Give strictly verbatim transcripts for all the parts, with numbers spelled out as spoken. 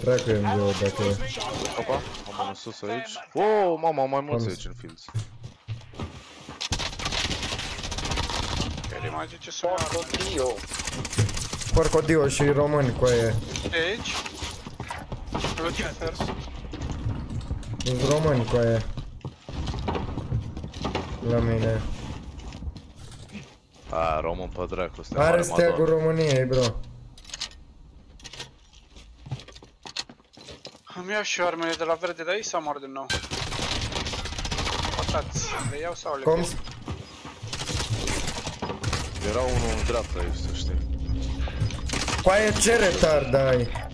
dracu M G-ul dacă e. Opa, am unul sus aici. Oh, mama, am mai mulți aici în fields. El mai zice să moară. Porcodio și români cu aia. De aici? Lucifer. Sunt români cu aia. La mine. A, român pe dracu, ăsta are steagul României, bro. Îmi iau și eu armele de la verde de aici sau mor din nou? Potați, le iau sau le Cum? pierd? Era unul în dreapta aici, să știi. Cu aia ce retard ai?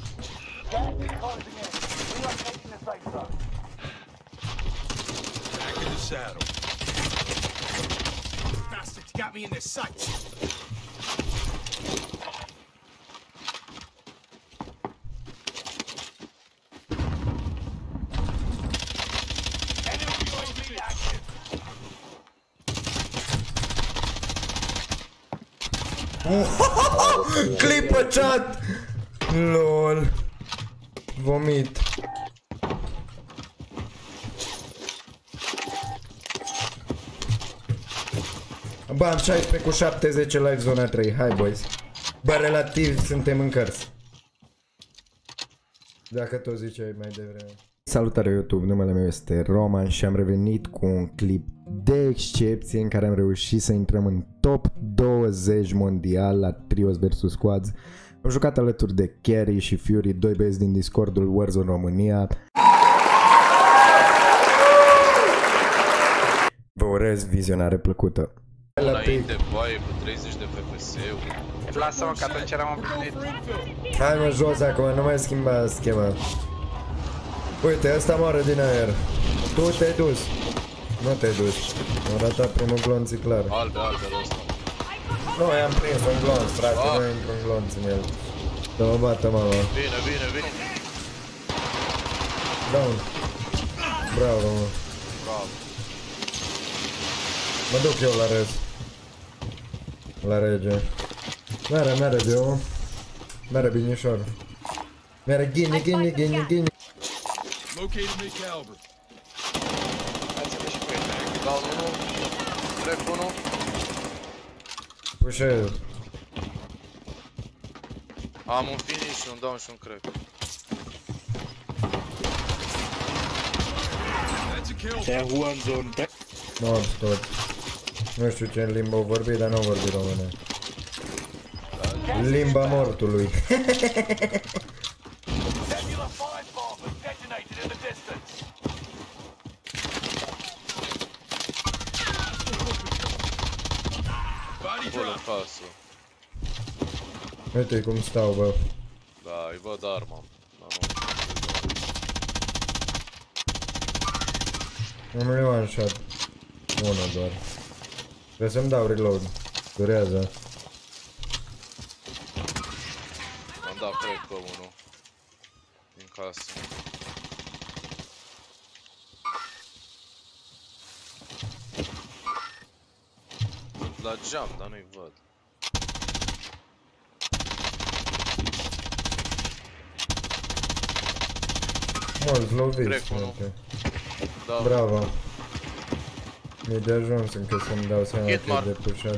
Got me in their sights. Clipă chat! Lol. Vomit. Bă, am șaisprezece cu șaptezeci live zona trei, hai boys. Bă, relativ suntem în cărți. Dacă tot ziceai mai devreme. Salutare YouTube, numele meu este Roman și am revenit cu un clip de excepție în care am reușit să intrăm în top douăzeci mondial la Trios versus Squads. Am jucat alături de Carry și Fury, doi băieți din Discordul Warzone România. Vă urez vizionare plăcută. Înainte, boaie, cu treizeci de F P S-uri. Lasă-mă că atunci eram împlinit. Hai mă jos acum, nu mai schimba schema. Uite, ăsta moară din aer. Tu te-ai dus. Nu te-ai dus. Am ratat primul glonț, clar. Albe, albe, ăsta. Nu, i-am prins un glonț, frate, ah. Nu intru un glonț în el. Să mă bată mama. Bine, bine, bine. Down. Bravo, mă. Bravo. Mă duc eu la rez. La rege. Mere, mere, eu. Mere, binișor. Mere, ghini, ghini, ghini, ghini. Located me caliber. Dați-le și pe ei. Dau unul. Trec unul. Pușe. Am un finish și un down și un crack. Te Juan zone. Mort tot. Nu știu ce în limba o vorbi, dar nu o vorbi române. Limba mortului. Bună casă. Uite cum stau, bă. Da, îi văd arma. Un one shot. Una doar. Trebuie să-mi dau reload. Durează. Am dat cred pe unul. Din casă. Sunt la geam, dar nu-i văd. Mulți loviți, Trec unul. frate. Da. Bravo. Mi-e de ajuns încă să-mi dau seama că e de pușat.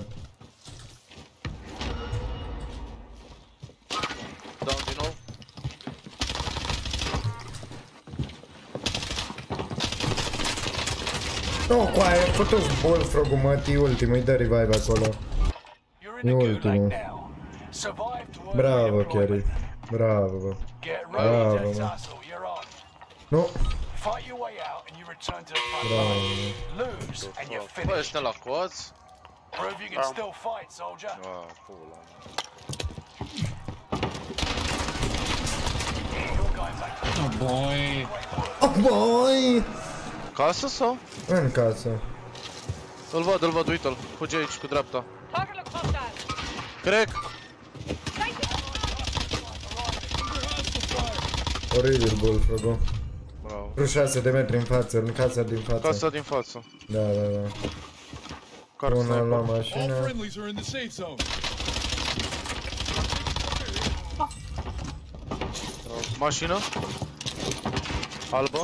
Down din nou. Nu, cu aia, fătu-ți bullfrog-ul, mătii, ultimul, îi dă revive acolo. E ultimul. Bravo, Carry. Bravo, bă. Bravo, mă. Nu. Bravo. Bă, ești la coați? Ah, pula. Oh boy. Oh boy! Casă sau? În casă. Îl văd, îl văd, uite-l. Fuge aici cu dreapta. Crack! Oribil bullfrog-ul. Bravo. Vreo șase de metri în față, în casa din față. Casa din față. Da, da, da. Car Una sniper. la All mașină. friendlies are in the safe zone. Mașină? Albă?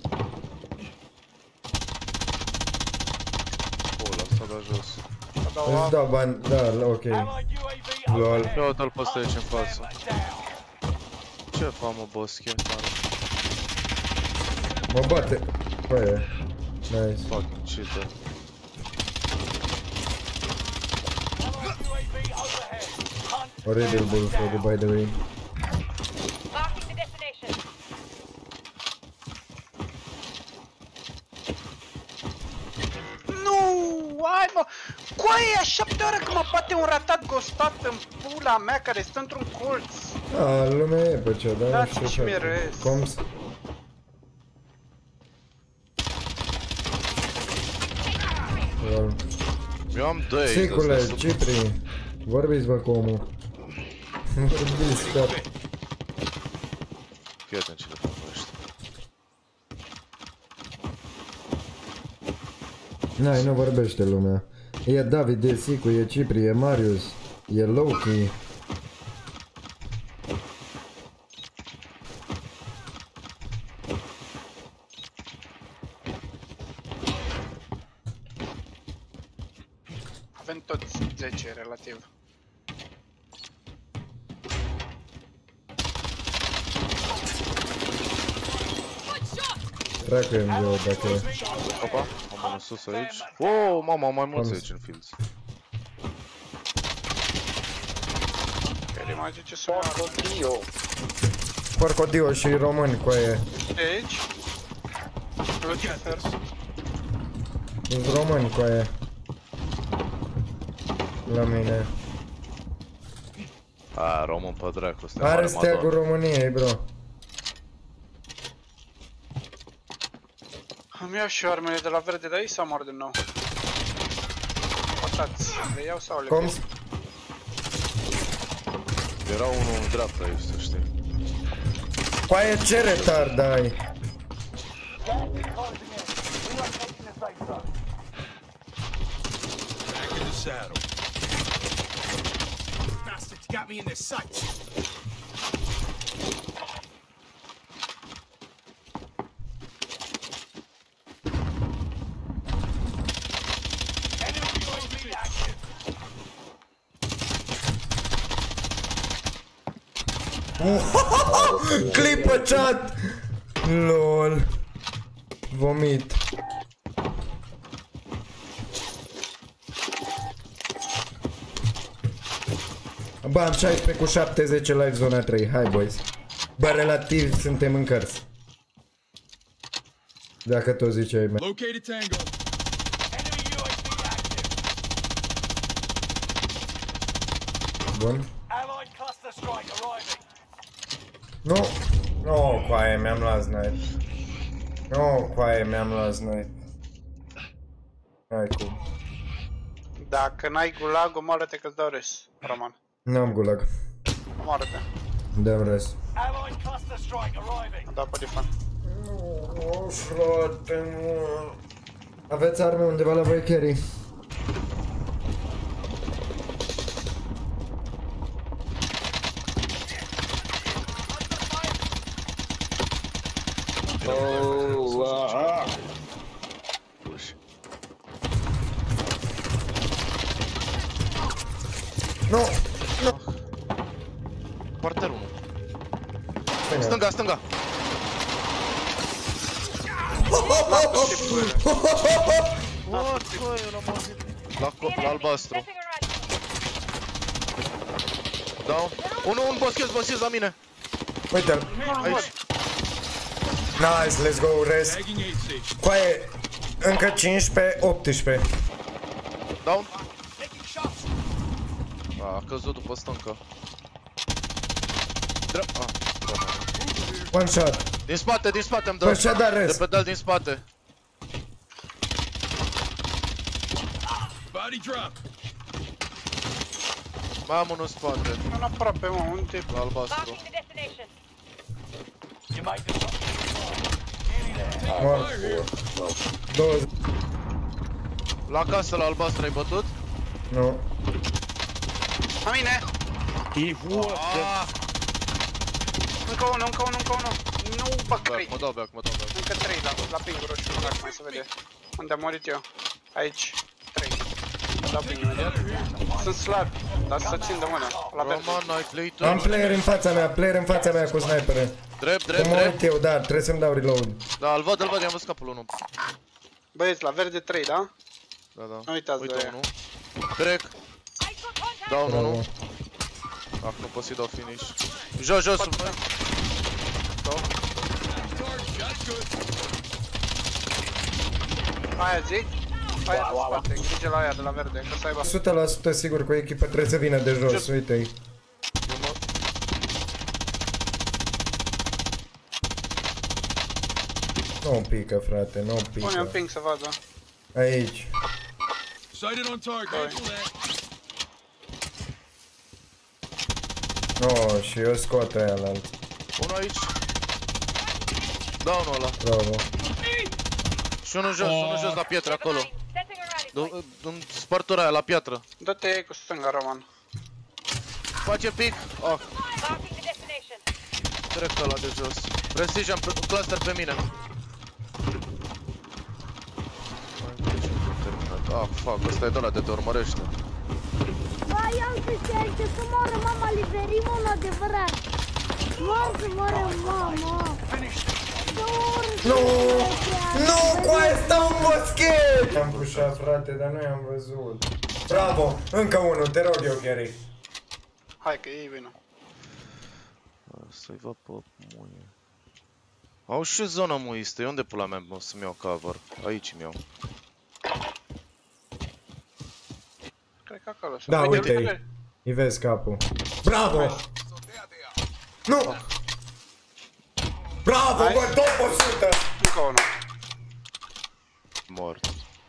O, l-a dat jos. Îți dau bani, da, ok. Lol. Ia uite-l pe ăsta aici în față. Ce fac mă, boschie? Mă bate. Băi, nice. Fucking cheater. Oribil bullfrog, by the way. Marking the destination. Nu, hai mă! Coaie, a șapte ore că mă bate un ratat gostat în pula mea care stă într-un colț. A, lumea e pe cea, dar Da, nu știu și ce mirez. Cum? Lol. Eu am doi. Sicule, Cipri, vorbiți bă cu omul. Vorbiți, frate. Fii atent ce le fac ăștia. N-ai, nu vorbește lumea. E David, e Sicu, e Cipri, e Marius, e Loki. Avem toți zece relativ. Dracu M G O dacă e. Opa, am unul sus aici. Oh, mama, am mai mulți aici în fields. Care mai zice să moară. Porcodio și români cu aia. Aici. Lucifer. Sunt români cu aia. La mine. A, român pe dracu, ăsta e Are mare steagul madon. României, bro. Îmi iau și eu armele de la verde de aici sau mor din nou? Potați, le iau sau le Cum? pierd? Era unul în dreapta aici, să știi. Cu aia ce retard ai? Back in the saddle. Bastards got me in their sights. Enemy U A V active. Clip pe chat! Lol. Vomit. Bă, am șaisprezece cu șaptezeci live zona trei. Hai, boys. Bă, relativ suntem în cărți. Dacă tot ziceai, mea. Located Tango. Enemy U A V active. Bun. Allied cluster strike arriving. Nu. Nu, coaie, mi-am luat snipe. Nu, coaie, mi-am luat snipe. Hai cum. Dacă n-ai gulag, omoară-te că-ți dau res, Roman. N-am gulag. Omoară-te. Dăm res. Allied cluster strike arriving. Am dat pe defan. Nu, frate, nu. Aveți arme undeva la voi, Kerry? Nu! Parter unu. Stânga, stânga! Lasă și puiule. What? Bă, eu n-am auzit. La cop, la albastru. Down. Unu, un boschez, boschez la mine. Uite-l. Aici. Nice, let's go, rest. Tagging aid station. Coaie, încă cincisprezece, optsprezece. Down. A, a căzut după stâncă. Drept. Ah, One shot. din spate, din spate îmi dă. Păi și-a dat De rest. pe deal din spate. Body drop. Mai am unul în spate, Nu aproape, mă, unde? la albastru. Marking the destination. Mor. douăzeci. La casă, la albastru ai bătut? Nu. La mine! Ah! Încă unul, încă unul, încă unul. Nu, bă, Back, trei. mă dau back, mă dau back. Încă trei la, la ping roșu, dacă mai se vede. Unde am murit eu? Aici. Trei. Mă dau ping imediat. Sunt slabi, dar să țin de mână. La verde. Roman, ai play tu. Am player în fața mea, player în fața mea cu snipere. Drept, drept, Cum mă uit drept. eu, da, trebuie să-mi dau reload. Da, îl văd, îl văd, i-am văzut capul unu. Băieți, la verde trei, da? Da, da. Nu uitați de Uite aia. unul. Trec. Dau unul, Bravo. nu. Ah, nu pot să-i dau finish. Jos, jos, sub noi. Dau. Aia zic? Aia de spate, grijă la aia de la verde, că să aibă. o sută la sută sigur că o echipă trebuie să vină de jos, uite-i. Eu mă... Nu pică, frate, nu Pune un pică. ping să vadă. Aici. Sighted on target. Cancel that. No, și eu scot aia la alt. Unul aici. Dau unul ăla. Bravo. Și unul jos, unul jos la pietră, acolo. Setting a rally point. Du- În spărtura aia, la piatră. Dă-te cu stânga, Roman. Face pic. Oh, Marking the destination. trec ăla de jos. Precision, p- cluster pe mine. Ah, fuck, ăsta e de ăla de te urmărește. Vai, am să aici să moară mama, liberim un adevărat. Moară să moară mama. Nu! Nu, cu aia stau în boschet! Am pușat, frate, dar nu i-am văzut. Bravo! Încă unul, te rog eu, Gary. Hai că ei vină. Să-i văd pe muie. Au și zona muistă, unde pula mea o să-mi iau cover? Aici mi iau. Cred că acolo. Da, Uite, uite-i. uite. Îi vezi capul. Bravo! Nu! Bravo, Hai. bă, top o sută! Încă unul. Mort.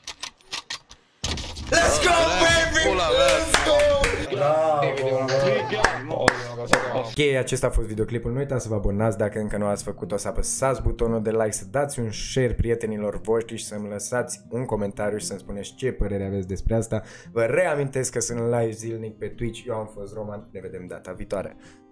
Let's go, baby! Pula mea. Let's go! Bravo, bă! Ok, acesta a fost videoclipul. Nu uitați să vă abonați dacă încă nu ați făcut-o, să apăsați butonul de like, să dați un share prietenilor voștri și să-mi lăsați un comentariu și să-mi spuneți ce părere aveți despre asta. Vă reamintesc că sunt live zilnic pe Twitch. Eu am fost Roman. Ne vedem data viitoare.